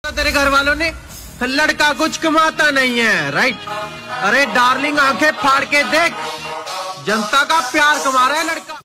तेरे घर वालों ने लड़का कुछ कमाता नहीं है, राइट? अरे डार्लिंग, आंखें फाड़ के देख, जनता का प्यार कमा रहा है लड़का।